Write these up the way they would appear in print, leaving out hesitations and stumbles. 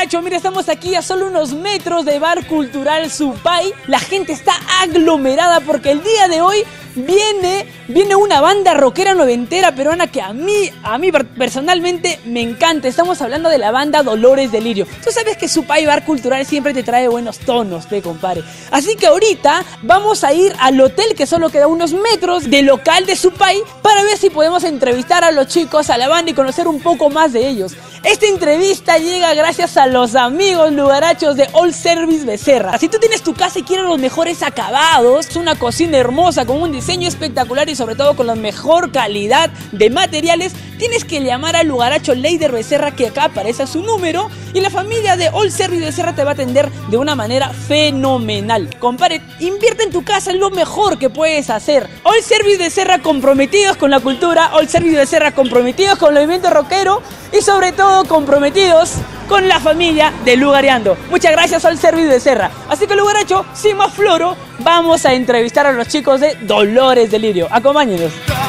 Lugaracho, mira, estamos aquí a solo unos metros de Bar Cultural Supay. La gente está aglomerada porque el día de hoy viene una banda rockera noventera peruana que a mí personalmente me encanta. Estamos hablando de la banda Dolores Delirio. Tú sabes que Supay Bar Cultural siempre te trae buenos tonos, compadre. Así que ahorita vamos a ir al hotel que solo queda a unos metros del local de Supay para ver si podemos entrevistar a los chicos, a la banda y conocer un poco más de ellos. Esta entrevista llega gracias a los amigos lugarachos de All Service Becerra. Si tú tienes tu casa y quieres los mejores acabados, una cocina hermosa con un diseño espectacular y sobre todo con la mejor calidad de materiales, tienes que llamar al lugaracho Leider Becerra, que acá aparece su número, y la familia de All Service Becerra te va a atender de una manera fenomenal. Compadre, invierte en tu casa, es lo mejor que puedes hacer. All Service Becerra, comprometidos con la cultura. All Service Becerra, comprometidos con el movimiento rockero y sobre todo comprometidos con la familia de Lugareando. Muchas gracias, All Service Becerra. Así que, lugaracho, sin más floro, vamos a entrevistar a los chicos de Dolores Delirio. Acompáñenos.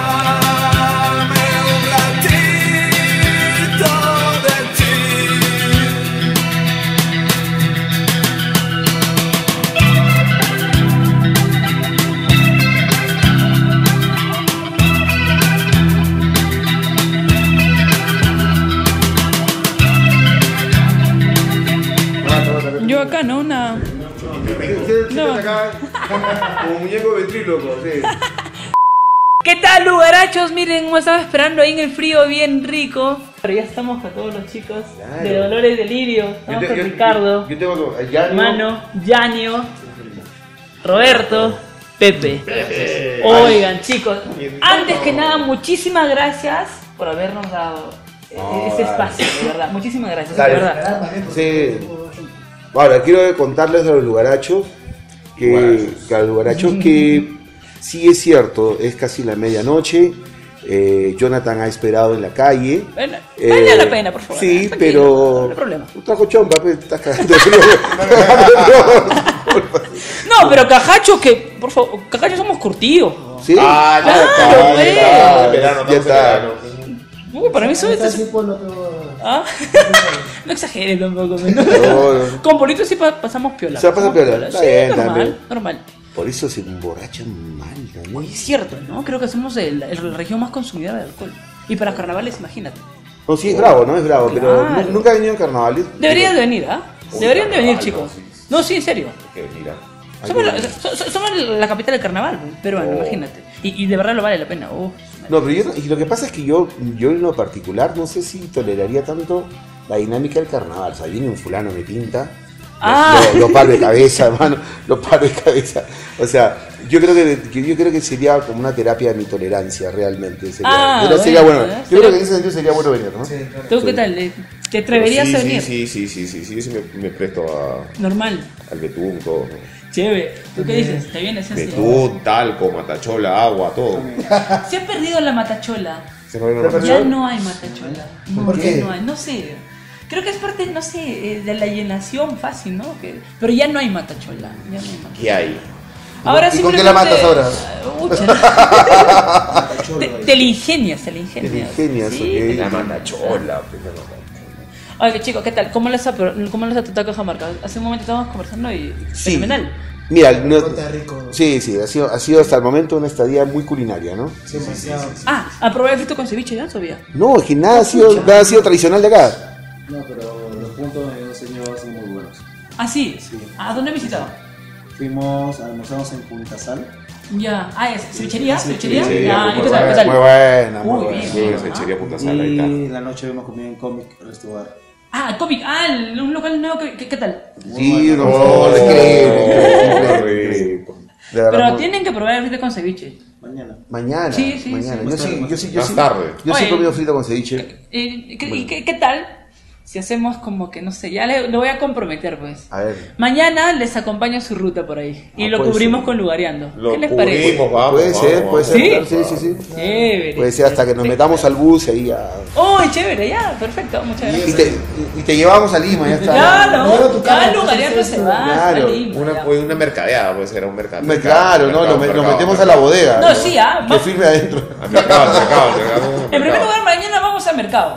Yo acá, ¿no? No. Como muñeco ventríloco, sí. ¿Qué tal, lugarachos? Miren, hemos estado esperando ahí en el frío bien rico. Pero ya estamos con todos los chicos de Dolores Delirio. Estamos con Ricardo, yo tengo Yanio, Mano, Yanio, Roberto, Pepe. Oigan, chicos, antes que nada, muchísimas gracias por habernos dado ese espacio, de verdad. Muchísimas gracias, de verdad. Sí. Ahora, quiero contarles a los lugarachos que sí es cierto, es casi la medianoche. Jonathan ha esperado en la calle. Bueno, vale la pena, por favor. Sí, pero no hay problema. Un trago chompa, pues, estás cagando. No, pero Cajacho, que, por favor, Cajacho somos curtidos. Sí. Claro, ya está. Para mí eso es... ¿Ah? No exageres tampoco. Con Polito sí pasamos piola. Se pasa piola. Sí, normal. Por eso se emborrachan mal también. Oye, es cierto, ¿no? Creo que somos la región más consumidora de alcohol. Y para carnavales, imagínate. No, sí, es bravo, ¿no? Es bravo, claro. Pero nunca he venido en carnavales. Deberían de venir, ¿ah? Deberían de venir, chicos. No, sí, en serio. Somos la capital del carnaval peruano, imagínate. Y de verdad lo vale la pena. No, pero y lo que pasa es que yo en lo particular no sé si toleraría tanto la dinámica del carnaval. O sea, viene un fulano, me pinta, lo paro de cabeza, hermano, lo paro de cabeza. O sea, yo creo que sería como una terapia de mi tolerancia, realmente. Sería bueno. Yo creo que en ese sentido sería bueno venir, ¿no? Sí, claro. ¿Tú qué tal? ¿Te atreverías a venir? Sí, me presto Normal. Al betún, todo. Chévere. ¿Tú qué dices? ¿Te vienes así? Betún, talco, matachola, agua, todo. Se ha perdido la matachola. Ya no hay matachola. ¿Por qué? No hay, no sé. Creo que es parte, no sé, de la llenación fácil, ¿no? Pero ya no hay matachola. ¿Qué hay? Ahora ¿Y con qué la matas ahora? Te la ingenias. Sí, la matachola. Oye, chicos, ¿qué tal? ¿Cómo les ha tratado Cajamarca? Hace un momento estábamos conversando y fenomenal. Mira, sí, ha sido hasta el momento una estadía muy culinaria, ¿no? Sí. ¿a probar el frito con ceviche ya todavía? No, es que nada ha sido tradicional de acá. No, pero los puntos de los señores son muy buenos. ¿Ah, sí? ¿A dónde han visitado? Almorzamos en Punta Sal. Ya, es cevichería. Sí, ¿Y qué tal? Muy buena. Bien. Cevichería Punta Sal, ahí está. Y la noche hemos comido en Comic Restaurant. Comic, un local nuevo, ¿qué tal? Sí, increíble. Pero tienen que probar el frito con ceviche. Mañana. Sí. Yo sí. Más tarde. Yo sí he comido frito con ceviche. ¿Y qué tal? Si hacemos como que, no sé, ya lo voy a comprometer, pues. A ver. Mañana les acompaño su ruta por ahí. Y lo cubrimos con Lugareando. ¿Qué les parece? Puede ser. Sí. Chévere. Puede ser hasta que nos metamos al bus y ahí ya. Chévere, ya, perfecto. Muchas gracias. Y te llevamos a Lima, ya está. Ya Lugareando se va a Lima. Una mercadeada, puede ser un mercado. Claro, nos metemos a la bodega. No, sí, que firme adentro. Al mercado. En primer lugar, mañana vamos al mercado.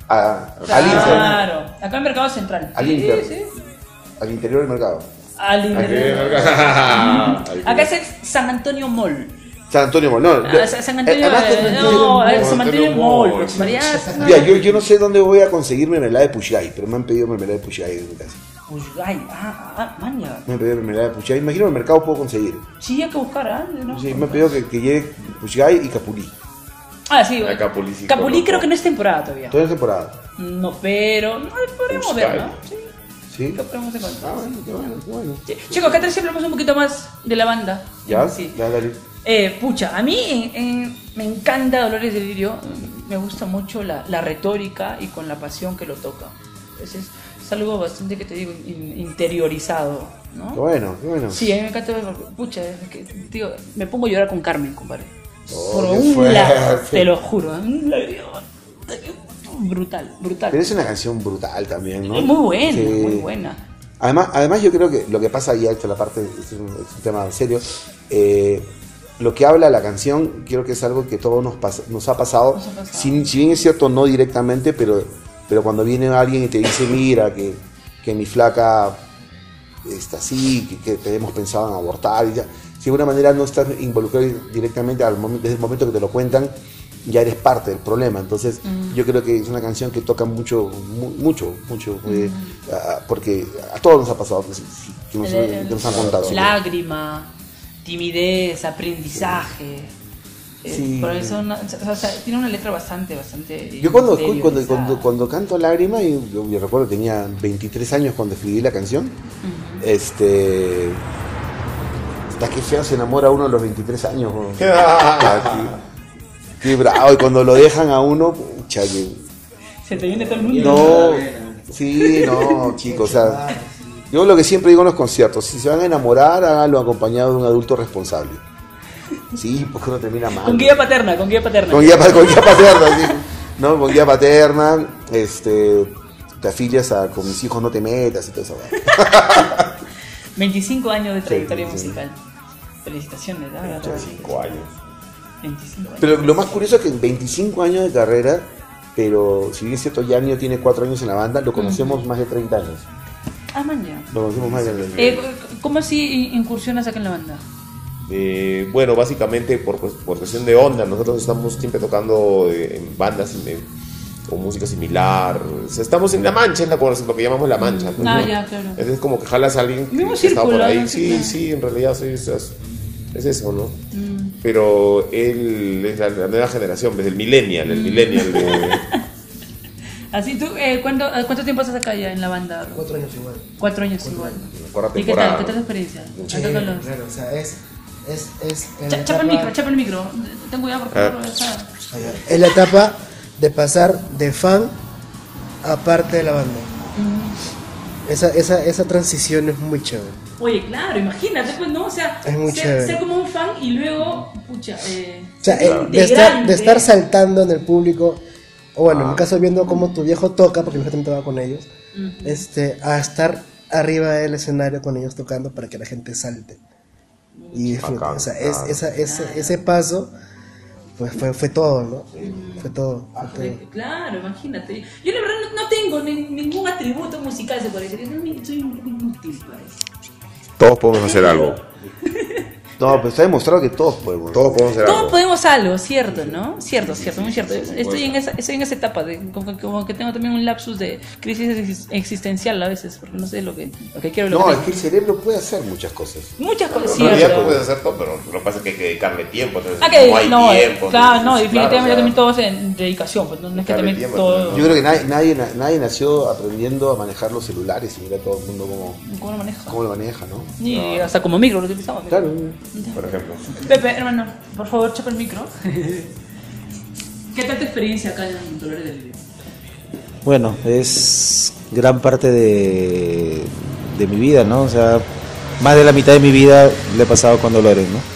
Al Inter. Claro, acá en el Mercado Central. Al Sí, Inter. sí. Al interior del mercado. Al Inter. Acá es el San Antonio Mall. San Antonio Mall, no. San Antonio, Además, San Antonio Mall. Pues, María, mira, yo no sé dónde voy a conseguir mermelada de Puchgay, pero me han pedido mermelada de Puchgay en mi casa. Ay, maña. Me han pedido mermelada de Puchgay. Imagino que en el mercado puedo conseguir. Sí, hay que buscar, ¿no? Sí, me han pedido que llegue Puchgay y Capulí. Sí, A Capulí sí Capulí conozco. creo que no es temporada todavía. Toda la temporada. No, pero no podemos Buscar. ver, ¿no? Sí, ¿Sí? lo podemos encontrar. Bueno, qué bueno, qué bueno. Sí. Chicos, acá atrás hablamos un poquito más de la banda. ¿Ya? Sí. Ya, dale. Pucha, a mí me encanta Dolores de Lirio, me gusta mucho la retórica y con la pasión que lo toca. Es algo bastante, que te digo, interiorizado, ¿no? Qué bueno, qué bueno. Sí, a mí me encanta, pucha, es que, tío, me pongo a llorar con Carmen, compadre. Oh, Por qué un fuerte. lado, te lo juro, un lágrima. Brutal. Pero es una canción brutal también, ¿no? Es muy buena, Sí. muy buena. Además yo creo que lo que pasa, y esta la parte, es un tema serio, lo que habla la canción, creo que es algo que todos nos ha pasado. Si bien es cierto, no directamente, pero cuando viene alguien y te dice, mira, que mi flaca está así, que hemos pensado en abortar, y ya, si de alguna manera no estás involucrado directamente desde el momento que te lo cuentan, ya eres parte del problema. Entonces yo creo que es una canción que toca mucho, porque a todos nos ha pasado, que nos han contado. Lágrima, timidez, aprendizaje. Sí. Por eso tiene una letra bastante. Yo interiorizada. cuando canto Lágrima, yo recuerdo que tenía 23 años cuando escribí la canción. Está que feo se enamora uno a los 23 años. Qué bravo, y cuando lo dejan a uno, pucha, Se te viene todo el mundo. no, sí, no, chicos, o sea, yo lo que siempre digo en los conciertos, si se van a enamorar, háganlo acompañado de un adulto responsable. Sí, porque uno termina mal. Con guía paterna. Con guía paterna, sí. No, con guía paterna, te afilias con mis hijos no te metas y todo eso. 25 años de trayectoria Sí. musical. Felicitaciones, ¿no? 5 años. 25 años. Pero lo más curioso es que en 25 años de carrera, pero si bien es cierto, Yanio tiene 4 años en la banda, lo conocemos más de 30 años. Maña. Lo conocemos más de 30 años. ¿Cómo así incursionas acá en la banda? Bueno, básicamente por cuestión de onda, nosotros estamos siempre tocando en bandas con música similar. O sea, estamos en La Mancha, es lo que llamamos La Mancha. pues, ¿no? Ya, claro. Es como que jalas a alguien que Mismo está por círculo, ahí. ¿no? Sí, Claro. sí, en realidad sí, es eso, ¿no? Pero él es la nueva generación, es el millennial, Así tú, ¿cuánto tiempo estás acá ya en la banda? 4 años igual. 4 años igual. Cuarta ¿Y qué tal? temporada. ¿Qué tal la experiencia? Sí, Acá con los- claro, o sea, es en la Chapa etapa- el micro. Ten cuidado, por favor. o sea. Es la etapa de pasar de fan a parte de la banda. Esa transición es muy chévere. Oye, claro, imagínate, pues, ¿no? O sea, Es muy chévere. ser como un fan y luego, pucha, O sea, Claro. de estar saltando en el público, o bueno, en mi caso viendo cómo tu viejo toca, porque mi viejo también tocaba con ellos, a estar arriba del escenario con ellos tocando para que la gente salte y disfrute. Bacán, O sea, claro. ese paso pues fue todo, ¿no? Fue todo. Claro, imagínate. Yo la verdad no tengo ningún atributo musical, se puede decir. Soy un inútil para eso. Todos podemos hacer algo. No, pero está demostrado que todos podemos. Todos podemos hacer Todos algo. podemos algo, cierto, ¿no? Cierto, muy cierto. Estoy en esa etapa de como que tengo también un lapsus de crisis existencial a veces, porque no sé lo que quiero. Lo No, que es que el cerebro puede hacer muchas cosas. muchas cosas, En realidad cierto. puedes hacer todo, pero lo que pasa es que hay que dedicarle tiempo. Entonces, Que no hay tiempo. claro, no, entonces, definitivamente claro, o sea, también todo es en dedicación, pues no es que Dedicarle también tiempo, todo. Yo creo que nadie nació aprendiendo a manejar los celulares y mira todo el mundo ¿Cómo lo maneja? cómo lo maneja, ¿no? Y hasta como micro lo utilizamos. Claro. por ejemplo. Pepe, hermano, por favor, chapa el micro. ¿Qué tal tu experiencia acá en Dolores del Lirio? Bueno, es gran parte de mi vida, ¿no? O sea, más de la mitad de mi vida le he pasado con Dolores, ¿no?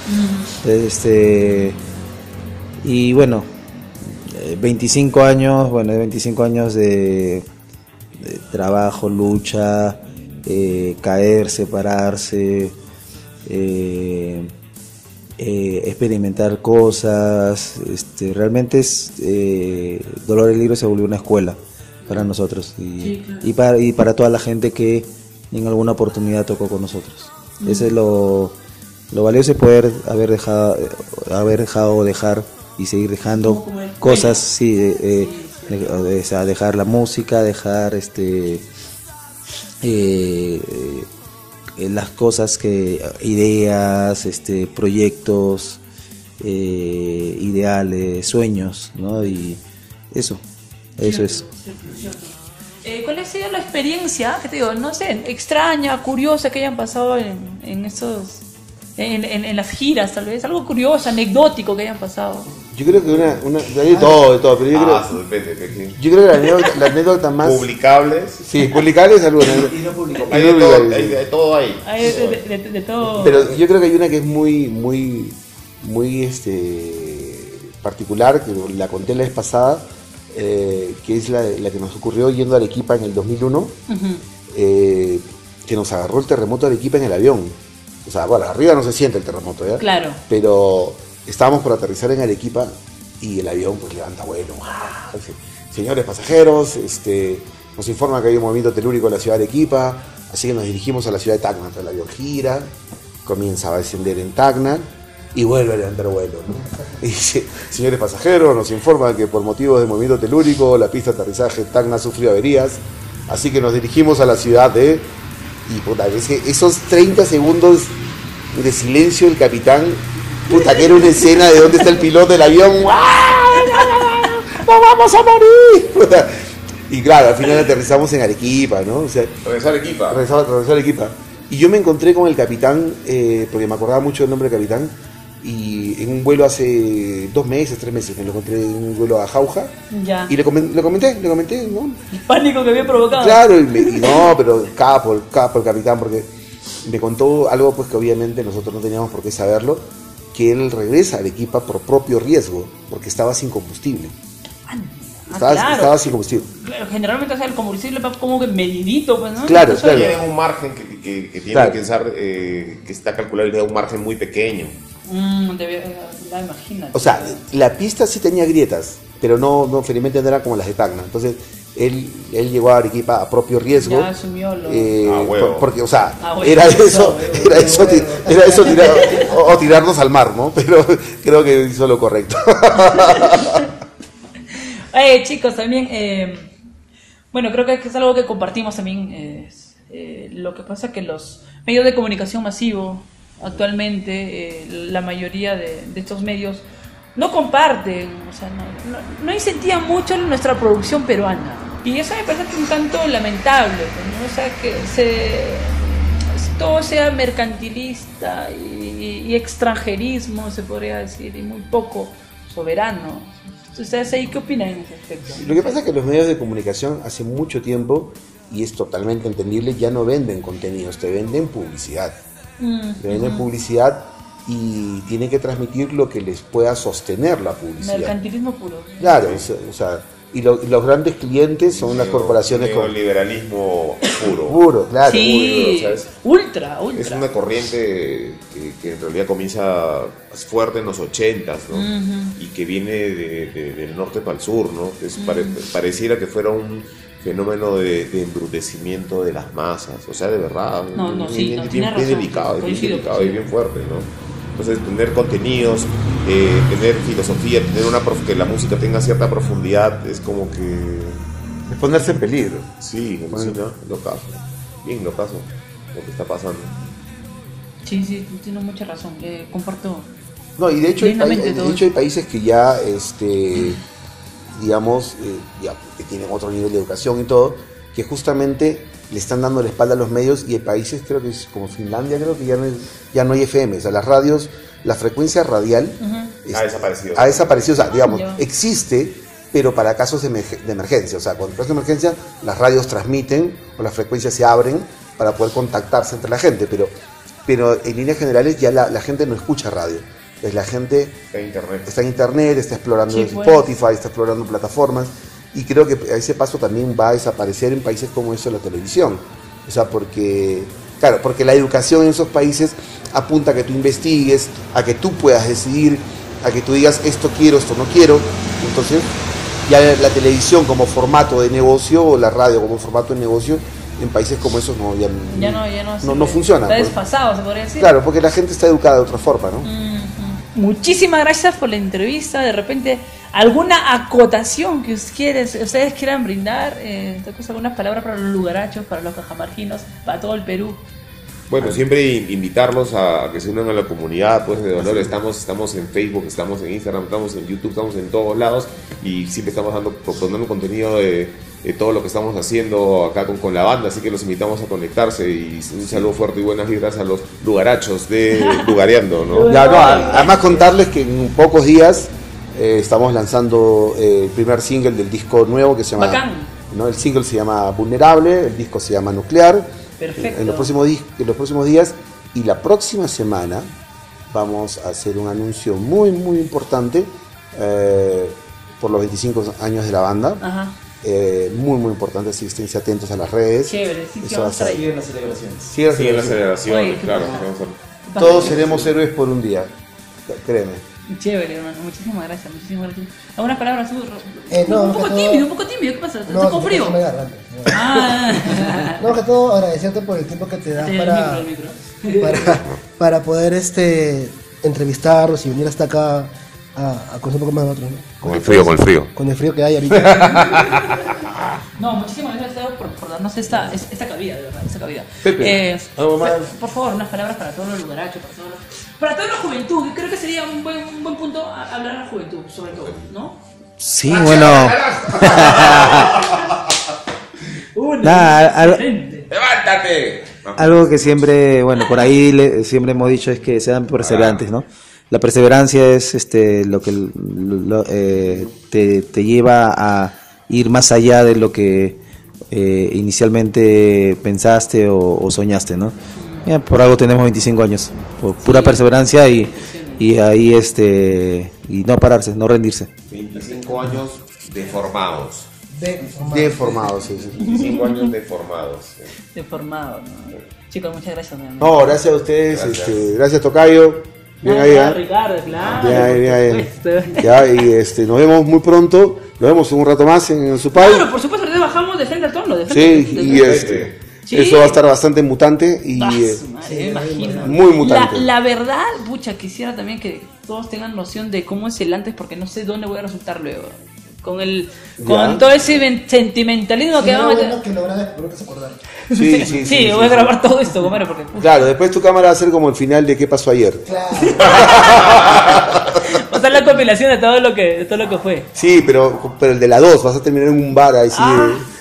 Y bueno, 25 años, de trabajo, lucha, caer, separarse, experimentar cosas. Realmente Dolores del Lirio se volvió una escuela. para nosotros Sí, claro. y para toda la gente que en alguna oportunidad tocó con nosotros. Ese es lo valioso, es poder haber dejado dejar y seguir dejando Como el cosas, sueño. sí, o sea, dejar la música, dejar las cosas ideas, proyectos, ideales, sueños, ¿no? Y eso es. Cierto. ¿Cuál ha sido la experiencia, que te digo, no sé, extraña, curiosa que hayan pasado en estos, en las giras, tal vez? Algo curioso, anecdótico que hayan pasado. Yo creo que de todo, pero yo creo que la anécdota más... Publicables. Sí, publicables algunas. Y no público. Hay de todo ahí. Hay de todo. Pero yo creo que hay una que es muy particular, que la conté la vez pasada, que es la que nos ocurrió yendo a Arequipa en el 2001, Ujú. que nos agarró el terremoto de Arequipa en el avión. O sea, bueno, arriba no se siente el terremoto, ¿ya? Claro. Pero estábamos por aterrizar en Arequipa y el avión pues levanta vuelo. Dice, señores pasajeros, nos informa que hay un movimiento telúrico en la ciudad de Arequipa, así que nos dirigimos a la ciudad de Tacna. Entonces el avión gira, comienza a descender en Tacna y vuelve a levantar vuelo, ¿no? Y dice, señores pasajeros, nos informan que por motivos de movimiento telúrico la pista de aterrizaje en Tacna sufrió averías, así que nos dirigimos a la ciudad de... Y puta, esos 30 segundos de silencio del capitán, puta, que era una escena de dónde está el piloto del avión. ¡No vamos a morir! Puta. Y claro, al final aterrizamos en Arequipa, ¿no? O sea, Regresar Arequipa. regresó a Arequipa. Y yo me encontré con el capitán, porque me acordaba mucho del nombre del capitán, y en un vuelo hace 2 meses, 3 meses, me lo encontré en un vuelo a Jauja, Ya. y le comenté, ¿no? El pánico que había provocado. Claro, y no, pero capo el capitán, porque me contó algo pues que obviamente nosotros no teníamos por qué saberlo, que él regresa a Arequipa por propio riesgo, porque estaba sin combustible. Claro. Estaba sin combustible. Claro, generalmente, o sea, el combustible va como que medidito, pues, ¿no? Claro, Entonces, claro. Tienen un margen que tiene Claro. que pensar, que está calculado de un margen muy pequeño. ya imagínate. O sea, la pista sí tenía grietas, pero no felizmente no eran como las de Tacna. Entonces, él llegó a Arequipa a propio riesgo. Ya asumió lo... huevo. Porque, o sea, Huevo. era eso o tirarnos al mar, ¿no? Pero creo que hizo lo correcto. Chicos, también, bueno, creo que es algo que compartimos también. Lo que pasa que los medios de comunicación masivo, actualmente, la mayoría de estos medios no comparten, o sea, no incentivan mucho nuestra producción peruana. Y eso me parece un tanto lamentable, ¿no? O sea, que todo sea mercantilista y extranjerismo, se podría decir, y muy poco soberano. ¿Ustedes ahí qué opinan en ese aspecto? Lo que pasa es que los medios de comunicación hace mucho tiempo, y es totalmente entendible, ya no venden contenidos, te venden publicidad. Te venden publicidad y tienen que transmitir lo que les pueda sostener la publicidad. Mercantilismo puro. Claro, o sea, y los grandes clientes son las corporaciones con... Neoliberalismo puro. Puro, claro. Sí, o sea, es- ultra. Es una corriente que en realidad comienza fuerte en los 80s, ¿no? Y que viene del norte para el sur, ¿no? Pareciera que fuera un fenómeno de embrutecimiento de las masas, o sea, de verdad. Tiene bien razón. delicado, bien Coincido. delicado y bien fuerte, ¿no? Entonces, tener contenidos, tener filosofía, que la música tenga cierta profundidad, es como que... Es ponerse en peligro. Sí, ¿no? Locazo. Bien locazo lo que está pasando. Sí, tiene mucha razón. Comparto. No, y de hecho, Lindamente todo. hay países que ya, digamos, que tienen otro nivel de educación y todo, que justamente le están dando la espalda a los medios, y hay países, creo que es como Finlandia, creo que ya no hay FM, o sea, las radios, la frecuencia radial Ha desaparecido. ha desaparecido, o sea, digamos, Ya. existe, pero para casos de emergencia, o sea, cuando hay casos de emergencia, las radios transmiten o las frecuencias se abren para poder contactarse entre la gente, pero en líneas generales ya la gente no escucha radio. Entonces la gente está en internet, está explorando Sí, pues. Spotify, está explorando plataformas, y creo que a ese paso también va a desaparecer en países como eso la televisión. O sea, porque la educación en esos países apunta a que tú investigues, a que tú puedas decidir, a que tú digas esto quiero, esto no quiero. Entonces ya la televisión como formato de negocio o la radio como formato de negocio en países como esos no funciona. Está desfasado, se podría decir. Claro, porque la gente está educada de otra forma, ¿no? Muchísimas gracias por la entrevista. De repente, ¿alguna acotación que ustedes quieran brindar? ¿Algunas palabras para los lugarachos, para los cajamarquinos, para todo el Perú? Bueno, siempre invitarlos a que se unan a la comunidad pues de Dolores. Estamos en Facebook, estamos en Instagram, estamos en YouTube, estamos en todos lados y siempre estamos proponiendo contenido de todo lo que estamos haciendo acá con la banda, así que los invitamos a conectarse y un saludo fuerte y buenas vibras a los lugarachos de Lugareando, ¿no? Ya, además contarles que en pocos días estamos lanzando el primer single del disco nuevo que se llama... Bacán. ¿no? El single se llama Vulnerable, el disco se llama Nuclear. Perfecto. En los próximos días y la próxima semana vamos a hacer un anuncio muy muy importante por los 25 años de la banda. Ajá. Muy muy importante, así que estén atentos a las redes. Chévere, sí, Eso va a ser. Siguen las celebraciones. Siguen las celebraciones, Oye, claro. Todos seremos héroes por un día, créeme. Chévere, hermano. Muchísimas gracias, muchísimas gracias. ¿Algunas palabras? No, un poco tímido, ¿qué pasa? ¿Estás con frío? Me garganta. Ah. No, que todo agradecerte por el tiempo que te das El micro. para poder entrevistarlos y venir hasta acá a conocer un poco más de nosotros, ¿no? Con el frío. Con el frío que hay ahorita. No, muchísimas gracias por darnos esta cabida, de verdad, esta cabida. Pepe, ¿algo más? Por favor, unas palabras para todos los lugarachos, para toda la juventud. Creo que sería un buen punto hablar a la juventud, sobre todo, ¿no? Sí, bueno. ¡Levántate! Algo que siempre, bueno, por ahí siempre hemos dicho es que sean perseverantes, ¿no? La perseverancia es lo que te lleva a ir más allá de lo que inicialmente pensaste o soñaste, ¿no? Mira, por algo tenemos 25 años, por pura perseverancia y ahí y no pararse, no rendirse. 25 años deformados. Deformados, sí. 25 años deformados. Deformado, ¿no? Chicos, muchas gracias. No, gracias a ustedes, Gracias. Gracias Tocayo. Bien ahí, Ricardo, claro. Bien. Por supuesto. Ya, y nos vemos muy pronto, nos vemos un rato más en su país. Claro, por supuesto, ahorita bajamos de frente al tono. Sí, y Sí. eso va a estar bastante mutante y Su madre, me imagino. muy mutante. La verdad, pucha, quisiera también que todos tengan noción de cómo es el antes, porque no sé dónde voy a resultar luego. Con todo ese sentimentalismo que vamos a meter. Que lo grabes, pero que se acordar. Sí, voy a grabar todo esto, compadre, porque pucha, Claro, después tu cámara va a ser como el final de ¿Qué pasó ayer? Claro. va a ser la compilación de todo lo que fue. Sí, pero el de la 2, vas a terminar en un bar ahí sí.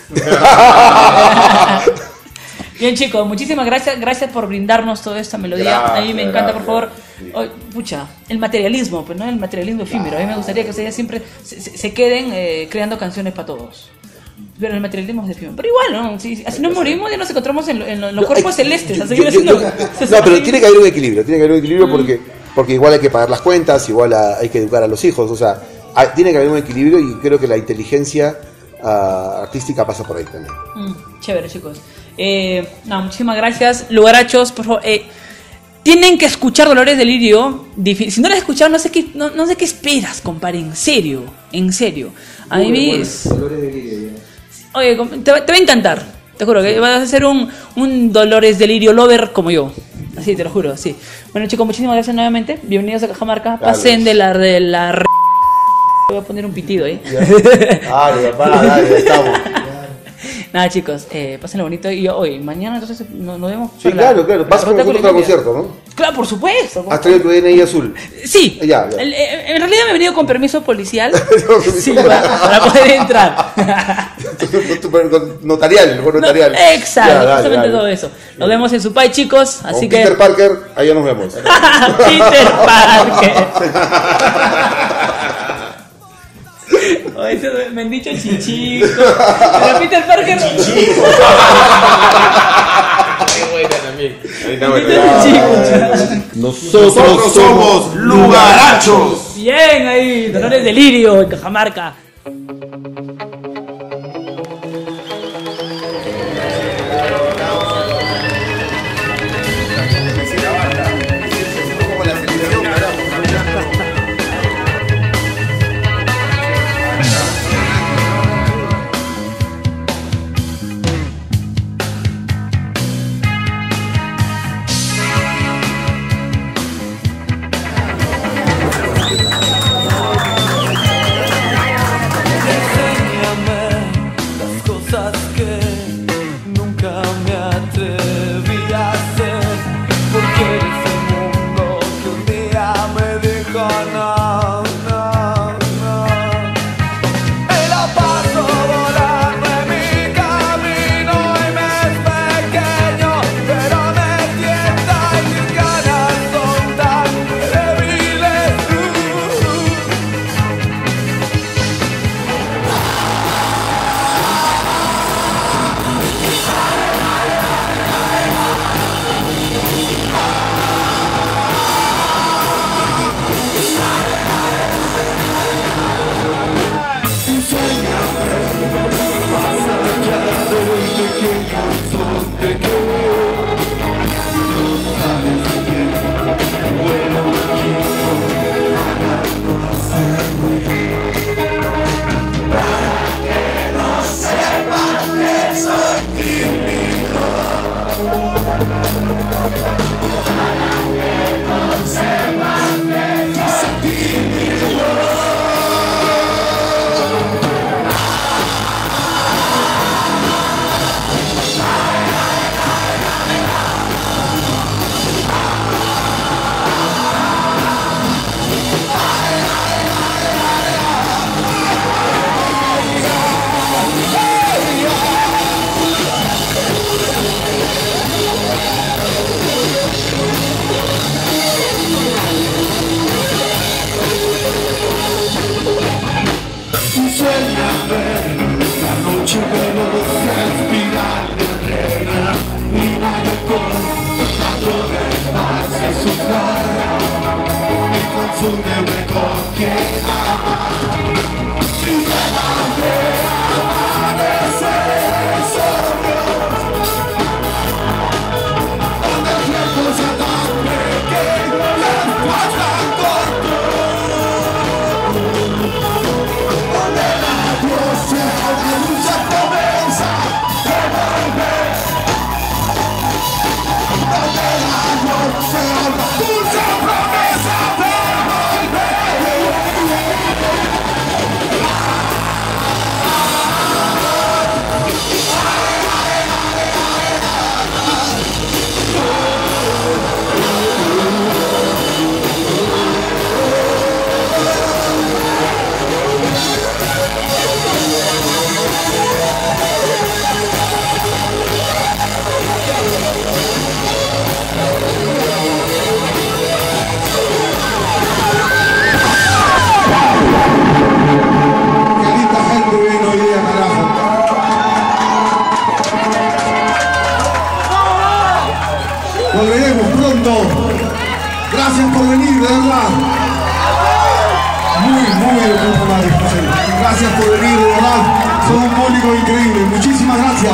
Bien, chicos, muchísimas gracias por brindarnos toda esta melodía. A mí me encanta, por favor. Pucha, el materialismo, pero no el materialismo efímero. A mí me gustaría que ustedes siempre se queden creando canciones para todos. Pero el materialismo es efímero. Pero igual, ¿no? Así nos morimos y nos encontramos en los cuerpos celestes. A seguir haciendo. No, pero tiene que haber un equilibrio, porque igual hay que pagar las cuentas, igual hay que educar a los hijos. O sea, tiene que haber un equilibrio y creo que la inteligencia artística pasa por ahí también. Chévere, chicos. Muchísimas gracias. Lugarachos, por favor. Tienen que escuchar Dolores Delirio. Si no la has escuchado, no sé qué esperas, compadre. En serio. A mí oye, te va a encantar. Te juro que vas a ser un Dolores Delirio lover como yo. Así, te lo juro, sí. Bueno, chicos, muchísimas gracias nuevamente. Bienvenidos a Cajamarca. Pasen de la voy a poner un pitido ahí. Dale, ya estamos. Nada, chicos, pásenlo bonito. Y hoy, mañana entonces nos vemos. Sí, claro. Vas con nosotros al concierto, ¿no? Claro, por supuesto. ¿Has traído tu DNI azul? Sí. Ya. En realidad me he venido con permiso policial. Sí, para poder entrar. Notarial, mejor notarial. Exacto, justamente todo eso. Nos vemos en su país, chicos. Así con que. Peter Parker, allá nos vemos. Peter Parker. Eso me han dicho chichico. Pero Peter Parker. Chichico. Nosotros somos Lugarachos. Bien ahí, Dolores Delirio en Cajamarca. que nunca me atreví a hacer, porque eres el mundo que un día me dijo no, no, no. Y la paso volando en mi camino y me es pequeño, pero me tienta y mis ganas son tan débiles. Volveremos pronto. Gracias por venir, de verdad. Muy de puta madre. Gracias por venir, de verdad. Son un público increíble. Muchísimas gracias.